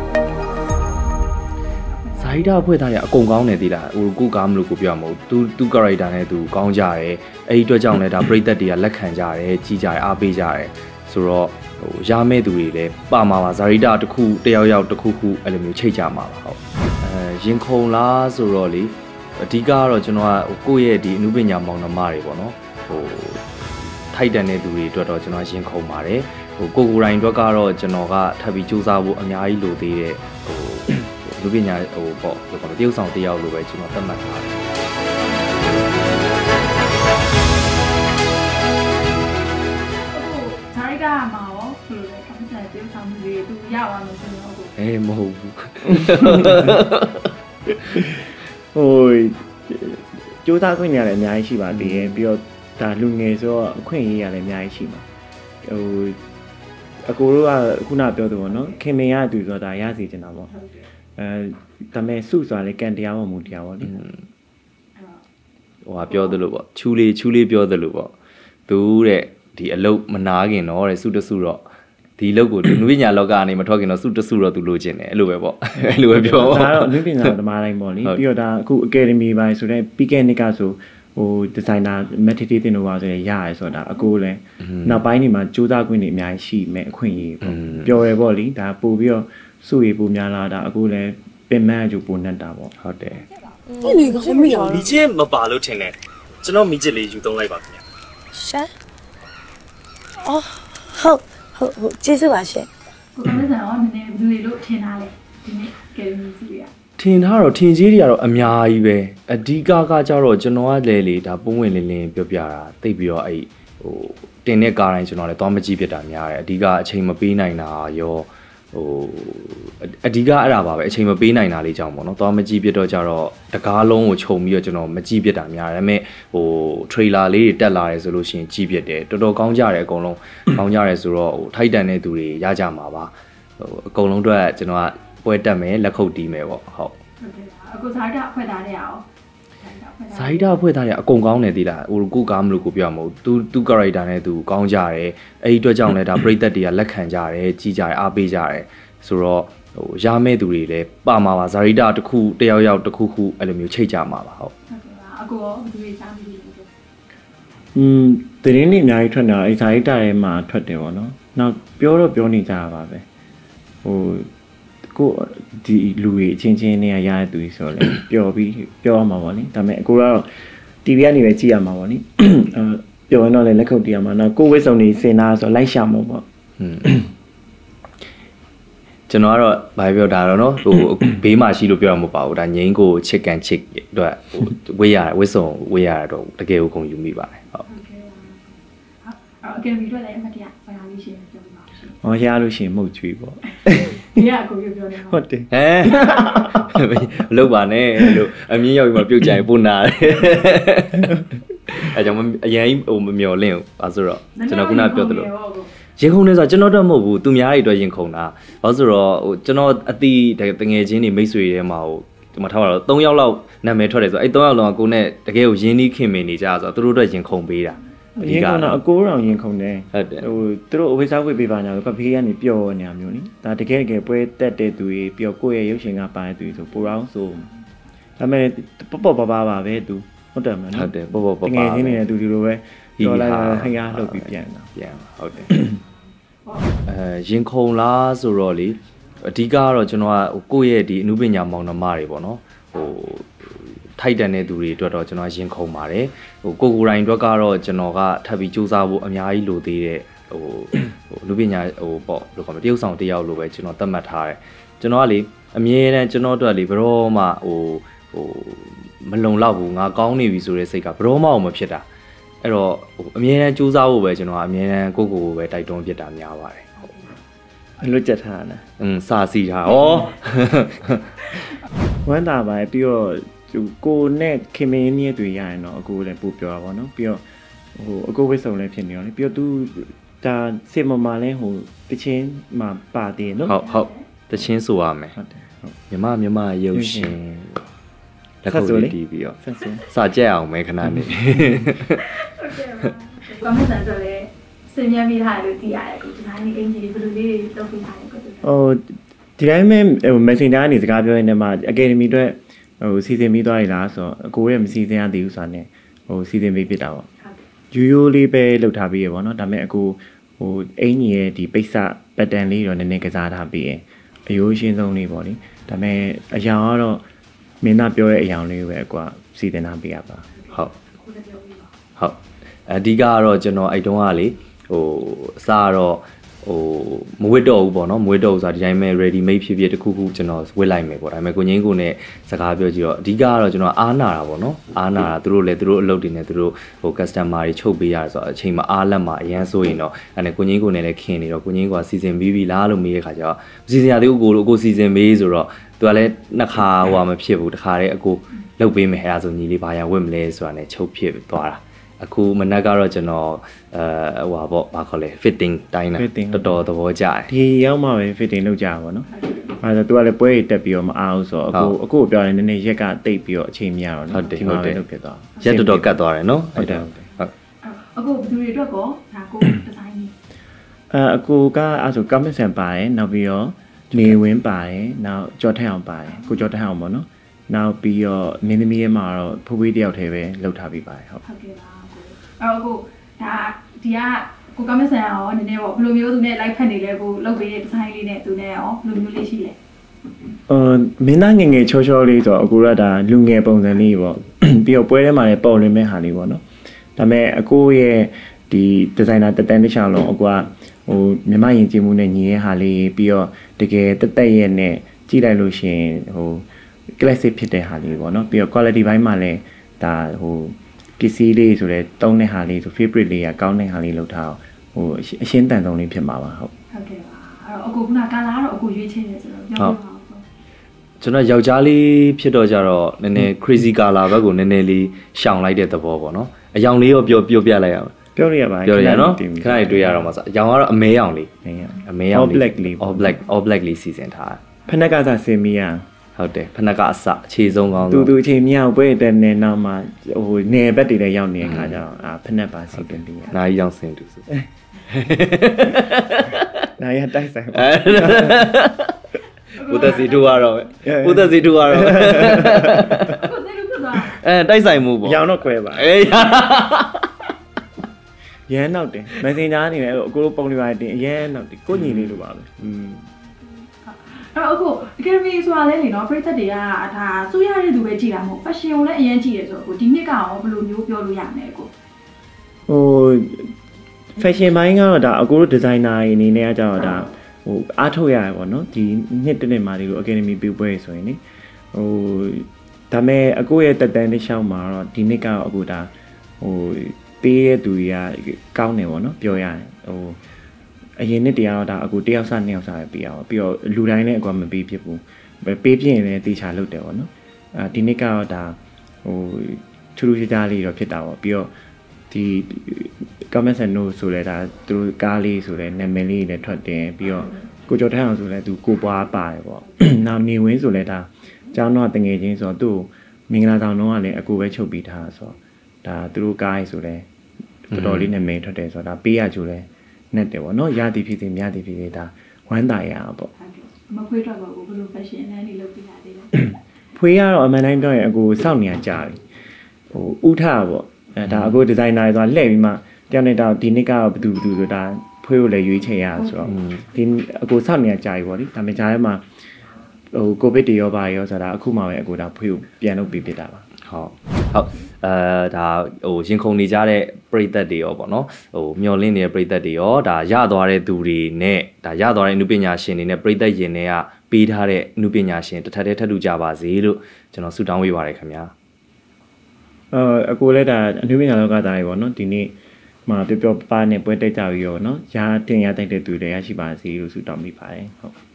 ဇာတိအဖွဲ့သားတွေအကုန်ကောင်းနေသေးလားဟိုကိုကားမလို့ကိုပြောမှာမဟုတ်သူ character နဲ့သူကောင်းကြတယ်အဲ့ဒီအတွက်ကြောင့်လည်းဒါပရိသတ်တွေကလက်ခံကြတယ်ကြီးကြတယ်အားပေးကြတယ်ဆိုတော့ဟိုရမဲ့သူတွေလည်းပါမှာပါဇာတိတစ်ခုတယောက်တစ်ခုအဲ့လိုမျိုးချိတ်ကြမှာပါဟုတ်ရင်ခုန်လားဆိုတော့လေအဓိကကတော့ကျွန်တော်ကကိုယ့်ရဲ့ဒီအနုပညာမောင်နှမတွေပေါ့နော်ဟိုထိုက်တန်တဲ့သူတွေအတွက်တော့ကျွန်တော်ရင်ခုန်ပါတယ်ဟိုကိုယ်တိုင်အတွက်ကတော့ကျွန်တော်ကထပ်ပြီးစူးစမ်းဖို့အများကြီးလိုသေးတဲ့ဟိုလူပညာဟိုပေါ့ဘယ်လိုတရုပ်ဆောင်တယောက်လိုပဲကျွန်တော်သတ်မှတ်ထားတယ်ဇာတိကမှာရောဘယ်လိုလဲကမ္ဘာ့တရုပ်ဆောင်မှုတွေသူရအောင်လို့ဆိုတော့မဟုတ်ဘူးဟိုကြိုးစားခွင့်ရတယ်အများကြီးရှိပါသေးတယ်ပြီးတော့ဒါလူငယ်ဆိုတော့အခွင့်အရေးရတယ်အများကြီးရှိမှာဟိုအကိုတို့ကခုနပြောသလိုပေါ့နော်ခင်မင်ရသူဆိုတာရစီချင်တာပေါ့ဒါမဲ့စုဆိုတာလေကန်တရားမမှုတရားပေါ့လေဟိုဟာပြောသလိုပေါ့ချူလေးပြောသလိုပေါ့သူတဲ့ဒီအလုတ်မနာခင်တော့တဲ့စုတစုတော့ဒီအလုတ်ကိုနုပညာလောကကနေမထွက်ခင်တော့စုတစုတော့သူလိုချင်တယ်အဲ့လိုပဲပေါ့အဲ့လိုပဲပြောဒါတော့နုပညာသမားတိုင်းပေါ့လေပြီးတော့ဒါအခု academy ပိုင်းဆိုတဲ့ပြီးခဲ့နှစ်ကဆိုဟိုဒီဇိုင်နာမက်တီတီတင်လို့ပါဆိုရရရဲဆိုတာအကိုလည်းနောက်ပိုင်းဒီမှာစူးစမ်းခွင့်တွေအများကြီးရှိမဲ့အခွင့်အရေးပေါ့ပြောရဲပေါ့လေဒါပို့ပြီးတော့စုရပို့များလာတာအကိုလည်းပင်မအကျိုးပို့နေတာပေါ့ဟုတ်တယ်你个没有မိချစ်မပါလို့ထင်တယ်ကျွန်တော်မိချစ်လေးယူသုံးလိုက်ပါခင်ဗျာ啥哦好ကျေးဇူးပါရှင်ကိုကမဆန်ရောနည်းနည်းဘယ်လိုလို့ထင်ထားလဲဒီနေ့ကယ်မီစီရထင်ထားတော့ထင်ကြီးတွေကတော့အများကြီးပဲအဓိကကကြတော့ကျွန်တော်ကလေဒါပုံဝင်လင်းပြောပြတာသိပြီးတော့အဲ့ဟိုတင်တဲ့ကားတိုင်းကျွန်တော်လည်းသွားမကြည့်ဖြစ်တာများတယ်အဓိကအချိန်မပေးနိုင်တာရောဟိုအဓိကအဲ့ဒါပါပဲအချိန်မပေးနိုင်တာလေးကြောင့်ပေါ့နော်သွားမကြည့်ဖြစ်တော့ကြတော့တကားလုံးကိုခြုံပြီးတော့ကျွန်တော်မကြည့်ဖြစ်တာများတယ်ဒါပေမဲ့ဟို trailer လေးတွေတက်လာတယ်ဆိုလို့ရှိရင်ကြည့်ဖြစ်တယ်တော်တော်ကောင်းကြတယ်အကုန်လုံးကောင်းကြတယ်ဆိုတော့ဟိုထိုက်တန်တဲ့သူတွေရကြမှာပါဟိုအကုန်လုံးအတွက်ကျွန်တော်ကပွဲတက်မယ်လက်ခုပ်တီးမယ်ပေါ့ဟုတ်အခုဇာတိအဖွဲ့သားတွေရောဇာတိအဖွဲ့သားတွေအကုန်ကောင်းနေသေးလားဟိုကိုကားမလို့ကိုပြောမှာမဟုတ်သူ character နဲ့သူကောင်းကြတယ်အဲ့ဒီအတွက်ကြောင့်လည်းဒါပရိသတ်တွေကလက်ခံကြတယ်ကြီးကြတယ်အားပေးကြတယ်ဆိုတော့ဟိုရမဲ့သူတွေလည်းပါမှာပါဇာတိတစ်ခုတယောက်တစ်ခုအဲ့လိုမျိုးချိတ်ကြမှာပါဟုတ်အကိုရောဘယ်သူတွေစားပြီးလဲတရင်နေအများကြီးထွက်နေတာအဲ့ဇာတိထဲမှာထွက်တယ်ပေါ့နော်နောက်ပြောနေကြတာပါပဲဟိုကိုဒီလူတွေအချင်းချင်းနဲ့ရတဲ့သူတွေဆိုတော့လေပျော်ပြီးပြောရမှာပေါ့နိဒါပေမဲ့အကိုကတော့ TV ကနေပဲကြည့်ရမှာပေါ့နိပျော်ရင်တော့လည်းလက်ခုပ်တီးရမှာနော်ကိုဝစ်စုံနေစင်တာဆိုလိုက်ရှာမှာပေါ့ကျွန်တော်ကတော့ဘာပြောတာတော့နော်ဟိုဘေးမှာရှိလို့ပြောရမှာမပါဘူးဒါငိမ့်ကိုချစ်ကန်ချစ်အတွက်ဝေးရဝစ်စုံဝေးရတော့တကယ်ကိုဂုဏ်ယူမိပါတယ်ဟုတ်အကယ်ပြီးတော့လည်းအမတရားဘာသာလေးရှင်းပြောပြပါဦးဟောရလို့ရှိရင်မှုတ်ကျွေးပေါ့ဒီကအကိုပြောနေဟုတ်တယ်မလုပ်ပါနဲ့လို့အမြင့်ရောက်ပြီးမှပြုတ်ကြရင်ပို့နာတယ်အဲကြောင့်အရင်ဟိုမမျော်လင့်ဘူးဘာဆိုတော့ကျွန်တော်ခုနပြောသလိုရင်ခုန်နေဆိုကျွန်တော်တော့မဟုတ်ဘူးသူများတွေအတွက်ရင်ခုန်တာဘာဆိုတော့ဟိုကျွန်တော်အတိတငယ်ချင်းတွေမိတ်ဆွေတွေထဲမှာဟိုဒီမှာထားပါတော့3ယောက်လောက်နာမည်ထွက်တယ်ဆိုအဲ့3ယောက်လုံးကကိုနဲ့တကယ်ကိုရင်းနှီးခင်မင်နေကြဆိုတော့သူတို့အတွက်ရင်ခုန်ပေးတာရင်ခုန်တော့အကိုတော်ရင်ခုန်တယ်ဟုတ်တယ်ဟိုသူတို့အဝိစားဝိပေးပါညာကဖေးကနေပျော်နေတာမျိုးနိဒါတကယ်ပွဲတက်တဲ့သူတွေပျော်ကိုယ့်ရဲ့ရုပ်ရှင်ကပါတဲ့သူတွေဆိုပိုတော့ဆိုဒါပေမဲ့ပေါ့ပါပဲသူဟုတ်တယ်မနော်ဟုတ်တယ်ပေါ့တကယ်ချင်းနေတဲ့သူဒီလိုပဲပြောလိုက်ဟိုင်းလှုပ်ပြီးပြန်ဟုတ်တယ်ရင်ခုန်လားဆိုတော့လေအဓိကကတော့ကျွန်တော်ကကိုယ့်ရဲ့ဒီအနုပညာမောင်နှမတွေပေါ့နော်ဟိုထိုက်တန်တဲ့သူတွေအတွက်တော့ကျွန်တော်ရင်ခုန်ပါတယ်ဟိုကိုယ်တိုင်အတွက်ကတော့ကျွန်တော်ကထပ်ပြီးစူးစမ်းဖို့အများကြီးလိုသေးတဲ့ဟိုလူပညာဟိုပေါ့ဘယ်လိုခေါ်မလဲတရုပ်ဆောင်တယောက်လိုပဲကျွန်တော်သတ်မှတ်ထားတယ်ကျွန်တော်ကလေအမြဲတမ်းကျွန်တော်တို့ကလေဘယ်တော့မှဟိုမလုံလောက်ဘူးငါကောင်းနေပြီဆိုတဲ့စိတ်ကဘယ်တော့မှမဖြစ်တာအဲ့တော့ဟိုအမြဲတမ်းစူးစမ်းဖို့ပဲကျွန်တော်ကအမြဲတမ်းကိုပဲတိုက်တွန်းဖြစ်တာများပါတယ်ဟုတ်အလွတ်ချက်ထားတာစာစီထားဩဝမ်းသာပါပြီးတော့ကိုနဲ့ခင်မင်းနဲ့တွေ့ရရင်တော့အကိုလည်းပို့ပြောတာပေါ့နော်ပြီးတော့ဟိုအကိုဝစ်စုံလည်းဖြစ်နေရောလေပြီးတော့သူဒါစစ်မမလဲဟိုတချင်းမှာပါသေးနော်ဟုတ်တချင်းဆိုရမယ်ဟုတ်တယ်ဟုတ်မြမရုပ်ရှင်လက်ခုပ်လေးတီးပြီးတော့စာကြက်အောင်မဲခဏနေဟုတ်ကဲ့ပါကမ္ဘာစံတော့လေစင်မြမိထားလို့တီးရတယ်ကိုဒီဇိုင်းလေးအင်ဂျီဘယ်လိုလေးလုပ်ပေးထားလဲကိုဟိုဒီတိုင်းမဲ့ဟို Messenger ကနေစကားပြောနေတဲ့မှာ Academy အတွက်ဟိုစီစဉ်ပြီးသွားပြီလားဆိုတော့အကိုရဲ့မစီစဉ်ရသေးဘူးဆိုတာနဲ့ဟိုစီစဉ်ပြီးဖြစ်တာပေါ့ရိုးရိုးလေးပဲလုပ်ထားပြီးရပေါ့နော်ဒါပေမဲ့အကိုဟိုအင်ကြီးရဲ့ဒီပိတ်စပတ်တန်လေးတော့နည်းနည်းကစားထားပြီးရအယိုးရှင်းဆုံးလေးပေါ့လေဒါပေမဲ့အယောင်ကတော့မင်းသားပြောတဲ့အယောင်လေးပဲအကွာစီစဉ်ထားပေးရပါဟုတ်အဓိကကတော့ကျွန်တော်အဲ့တုန်းကလေဟိုအစားတော့ဟိုမဝတ်တော့ဘူးပေါ့နော်မဝတ်တော့ဘူးဆိုတာဒီတိုင်းပဲ ready made ဖြစ်ဖြစ်တခုခုကျွန်တော်ဝတ်လိုက်မယ်ပေါ့ဒါပေမဲ့ကိုငင်းကိုနဲ့စကားပြောကြည့်တော့အဓိကကတော့ကျွန်တော်အားနာတာပေါ့နော်အားနာတာသူတို့လည်းသူတို့အလုပ်တွေနဲ့သူတို့ဟို customer တွေချုပ်ပေးရတယ်ဆိုတော့အချိန်မှာအားလက်မှာအရန်ဆိုရင်တော့အဲ့နဲ့ကိုငင်းကိုနဲ့လည်းခင်နေတော့ကိုငင်းကစီစဉ်ပြီးပြီလားလို့မေးတဲ့ခါကျတော့စီစဉ်ရသေးဘူးကိုစီစဉ်ပေးဆိုတော့သူကလည်းနှစ်ခါဟိုမဖြစ်ဘူးတစ်ခါတည်းအကိုလုပ်ပေးမယ်အဲ့ဒါဆိုညီလေးဘာရဝတ်မလဲဆိုတာနဲ့ချုပ်ဖြစ်သွားတာအခုမနက်ကတော့ကျွန်တော်ဟိုပါပေါ့ဘာခေါ်လဲ fitting တိုင်းတာတော်တော်သဘောကျတယ်ဒီရောက်မှပဲ fitting လုပ်ကြတာပေါ့နော်အဲဒါဆိုသူကလည်းပွဲရတက်ပြီးတော့မအားဘူးဆိုတော့အခုပြောရင်နည်းနည်းရက်ကတိတ်ပြီးတော့အချိန်မရတော့နော်ဒီမှာပဲလုပ်ဖြစ်သွားရက်တော်တော်ကတ်သွားတယ်နော်ဟုတ်တယ်အခုဘယ်သူတွေအတွက်ကောဒါကိုဒီဇိုင်းကြီးအကူကအဲ့ဆို comment ဆန်ပါတယ်နောက်ပြီးတော့နေဝင်းပါတယ်နောက်ကြော်ထက်အောင်ပါတယ်ကိုကြော်ထက်အောင်ပေါ့နော်နောက်ပြီးတော့မင်းသမီးရဲ့မှာတော့ဖိုးဖွေးတယောက်တည်းပဲလှုပ်ထားပြီးပါတယ်ဟုတ်ကဲ့ပါအခုဒါဒီကကိုကမဆန်ရောနည်းနည်းပေါ့ဘယ်လိုမျိုးသူနဲ့ live ဖက်နေလဲကိုလုပ်ပေးတဲ့ design လေးနဲ့သူနဲ့ရောဘယ်လိုမျိုးလေးရှိလဲမင်းသားငယ်ငယ်ချောချောလေးဆိုတော့အခုကဒါလူငယ်ပုံစံလေးပေါ့ပြီးတော့ပွဲထဲမှာလည်းပေါ်လွင်မဲ့ဟာလေးပေါ့နော်ဒါပေမဲ့အကိုရဲ့ဒီ designer တက်တန်းတစ်ချောင်းလုံးအကိုကဟိုမြမယဉ်ကျေးမှုနဲ့ညီရဲ့ဟာလေးပြီးတော့တကယ်တက်တက်ရဲ့နဲ့ကြည့်လိုက်လို့ရှိရင်ဟို classic ဖြစ်တဲ့ဟာလေးပေါ့နော်ပြီးတော့ quality ဘိုင်းမှာလည်းဒါဟိုပစ္စည်းလေးဆိုတော့တုံးတဲ့ဟာလေးဆို favorite လေးကကောင်းတဲ့ဟာလေးလောက်ထားဟိုအရှင်းတန်ဆုံးလေးဖြစ်မှာပါဟုတ်ကဲ့ပါအဲ့တော့အခုကကာလာကတော့အခုရွေးချယ်နေဆိုတော့ပြောပြပါဦးကျွန်တော်ယောက်ျားလေးဖြစ်တော့ကြတော့နည်းနည်း crazy color ဘက်ကိုနည်းနည်းလေးရှောင်လိုက်တဲ့သဘောပေါ့နော်အယောင်လေးရောပြောပြလိုက်ရအောင်ပြောရပါပြောရနော်ခဏလေးတွေ့ရတော့မှာဆိုအယောင်ကတော့အမဲရောင်လေးအမဲရောင်လေး all black လေးစီစဉ်ထားဖနက်ကသာစင်မီယာဟုတ်တယ်ဖနက်ကအစအခြေဆုံးကောင်းသူအချိန်မြောက်ပွဲတဲ့နဲ့နောက်မှဟိုနယ်ဘက်တွေလည်းရောက်နေတဲ့ခါကျတော့ဖနက်ပါစီတင်ပြီးနားကြီးရောက်စင်တူဆိုနားရတိုက်ဆိုင်ဘုဒ္ဓစီတူကတော့ဘုဒ္ဓစီတူကတော့တိုက်ဆိုင်မှုပေါ့ရောင်တော့ခွဲပါရန်နောက်တယ် Messenger အနေနဲ့အကိုလိုပုံလေးပါတင်အရန်နောက်တယ်ကိုညီလေးလိုပါပဲအဲ့အခု Academy ဆိုတာလဲလေနော်ပရိသတ်တွေကဒါစူးရတဲ့သူပဲကြည်တာမဟုတ် fashion ကိုလည်းအရင်ကြည်တယ်ဆိုတော့ဒီနှစ်ကရောဘယ်လိုမျိုးပြောလို့ရမလဲအခုဟို fashion ဘိုင်းကတော့ဒါအကိုတို့ designer တွေအနေနဲ့ကကြတော့ဒါဟိုအားထုတ်ရတယ်ပေါ့နော်ဒီနှစ်တစ်နှစ်မှာဒီလို Academy ပြပွဲဆိုရင်လေဟိုဒါမဲ့အကိုရဲ့တက်တန်းတစ်လျှောက်မှာတော့ဒီနှစ်ကတော့အကိုဒါဟိုပေးတဲ့သူတွေကကောင်းတယ်ပေါ့နော်ပြောရတယ်ဟိုအရင်နှစ်တရားတော့ဒါအခုတယောက်စနှစ်ယောက်စပဲပေးအောင်ပြီးတော့လူတိုင်းလည်းအကွာမပေးဖြစ်ဘူးပေးပြရင်လည်းတေချာလုပ်တယ်ပေါ့နော်ဒီနှစ်ကတော့ဒါဟိုထူးထူးခြားခြားလေးတော့ဖြစ်တာပေါ့ပြီးတော့ဒီ comment ဆန်နိုးဆိုလဲဒါသူတို့ကားလေးဆိုလဲနာမည်လေးလည်းထွက်တယ်ပြီးတော့ကိုကျော်ထန်းအောင်ဆိုလဲသူကိုပွားပါတယ်ပေါ့နောက်နေဝင်းဆိုလဲဒါကျောင်းတော့တငယ်ချင်းဆိုတော့သူ့မင်္ဂလာဆောင်တော့ကလည်းအကိုပဲချုပ်ပြီးထားဆိုတော့ဒါသူတို့ကားရေးဆိုလဲတော်တော်လေးနာမည်ထွက်တယ်ဆိုတော့ဒါပေးရကြိုလဲနဲ့တယ်ပေါ့နော်ရသည်ဖြစ်စေမရသည်ဖြစ်စေဒါဝမ်းသာရအောင်ပေါ့မခွေးတော့ဘယ်လို fashion နဲ့နေလုပ်ပြရသေးလဲဖွေးကတော့အမှန်တိုင်းပြောရင်အကိုစောင့်နေရကြပြီဟိုဥထပေါ့ဒါအကိုဒီဇိုင်နာတွေဆိုတာလှည့်ပြီးမှတယောက်နဲ့တော့ဒီနှစ်ကဘယ်သူဆိုတာဖွေးကိုလည်းရွေးချယ်ရဆိုတော့ဒီအကိုစောင့်နေရကြပြီပေါ့လေဒါပေမဲ့ကြားထဲမှာဟိုကိုဗစ်တွေရောပါရောဆိုတာအခုမှပဲအကိုဒါဖွေးကိုပြန်လုပ်ပြီးပြတာပါဟုတ်ဒါဟိုရင်ခုန်နေကြတဲ့ပရိသတ်တွေရောပေါ့နော်ဟိုမျောလင့်နေတဲ့ပရိသတ်တွေရောဒါရသွားတဲ့သူတွေနဲ့ဒါရသွားတဲ့အနုပညာရှင်တွေနဲ့ပရိသတ်ရင်တွေကပေးထားတဲ့အနုပညာရှင်တစ်ထပ်တည်းထပ်တူကြပါစေလို့ကျွန်တော်ဆုတောင်းပေးပါတယ်ခင်ဗျာအကိုလည်းဒါအနုပညာလောကသားတွေပေါ့နော်ဒီနေ့မှာပျော်ပျော်ပါနဲ့ပွဲတက်ကြပြီးရောနော်ရာတင်ရတိုက်တဲ့သူတွေရရှိပါစေလို့ဆုတောင်းပေးပါတယ်ဟုတ်